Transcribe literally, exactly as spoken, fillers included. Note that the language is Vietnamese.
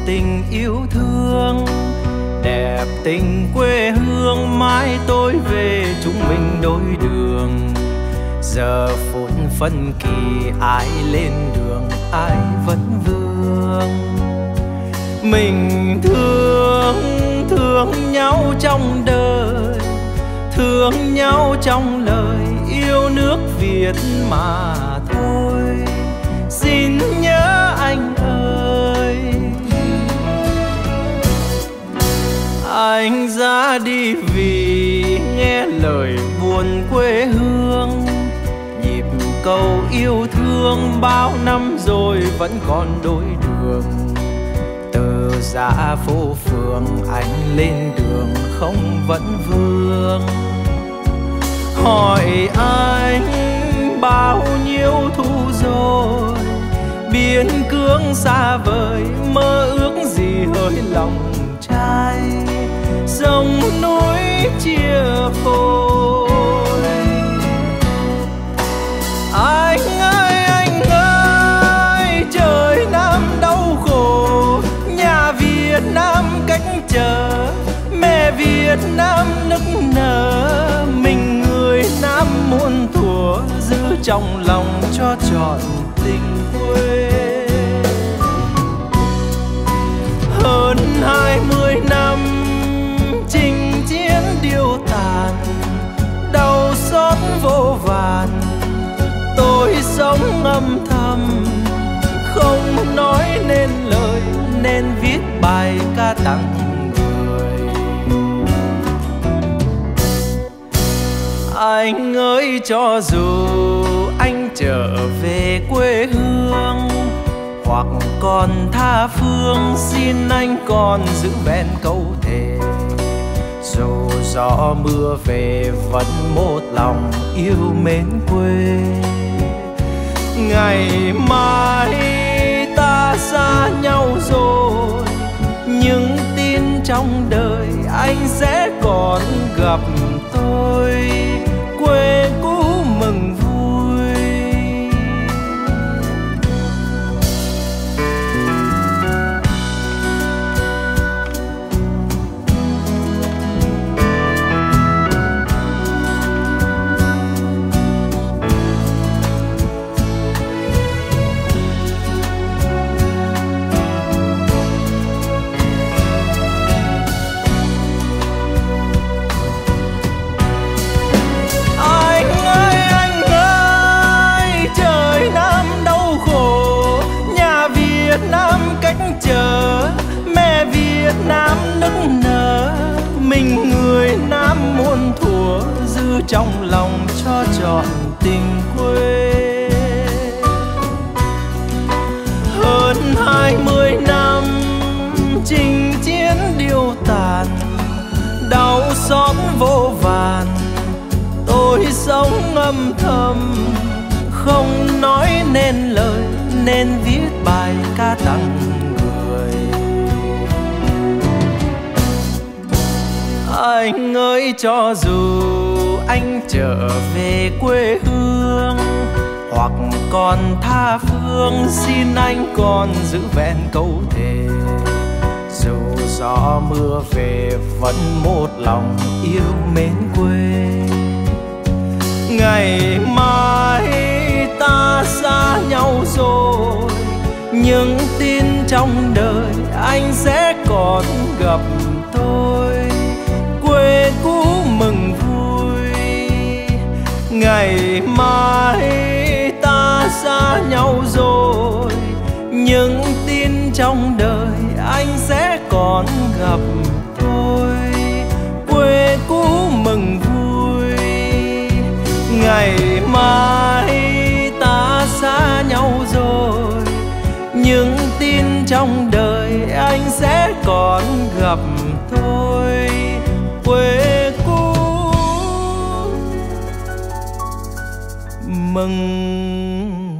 tình yêu thương. Đẹp tình quê hương mãi tôi về chúng mình đôi đường. Giờ phút phân kỳ ai lên đường ai vẫn vương. Mình thương, thương nhau trong đời, thương nhau trong lời, yêu nước Việt mà thôi. Xin nhớ anh ơi, anh ra đi vì nghe lời buồn quê hương. Nhịp cầu yêu thương bao năm rồi vẫn còn đôi đường. Từ dã phố phường anh lên đường không vẫn vương. Hỏi anh bao nhiêu thu rồi, biên cương xa vời, mơ ước gì hỡi lòng trai. Sông núi chia phôi. Anh ơi anh ơi, trời Nam đau khổ, nhà Việt Nam cách chờ, mẹ Việt Nam nức nở. Mình người Nam muôn thuở, giữ trong lòng cho trọn tình quê. Hơn hai mươi năm chinh chiến điêu tàn, đau xót vô vàn. Tôi sống âm thầm, không nói nên lời, nên viết bài ca tặng người. Anh ơi cho dù anh trở về quê hương, hoặc còn tha phương, xin anh còn giữ vẹn câu thề. Dù gió mưa về vẫn một lòng yêu mến quê. Ngày mai ta xa nhau rồi, nhưng tin trong đời anh sẽ còn gặp tôi. Quê cũ mừng vui. Chờ mẹ Việt Nam nức nở. Mình người Nam muôn thuở, giữ trong lòng cho trọn tình quê. Hơn hai mươi năm chinh chiến điêu tàn, đau xót vô vàn. Tôi sống âm thầm, không nói nên lời, nên viết bài ca tặng người. Anh ơi cho dù anh trở về quê hương, hoặc còn tha phương, xin anh còn giữ vẹn câu thề. Dù gió mưa về vẫn một lòng yêu mến quê. Ngày mai ta xa nhau rồi, nhưng tin trong đời anh sẽ còn gặp tôi. Quê cũ mừng vui. Ngày mai ta xa nhau rồi, nhưng tin trong đời anh sẽ còn gặp tôi. Quê cũ mừng vui. Ngày mai ta xa nhau rồi, nhưng tin trong đời anh sẽ còn gặp tôi. Quê cũ mừng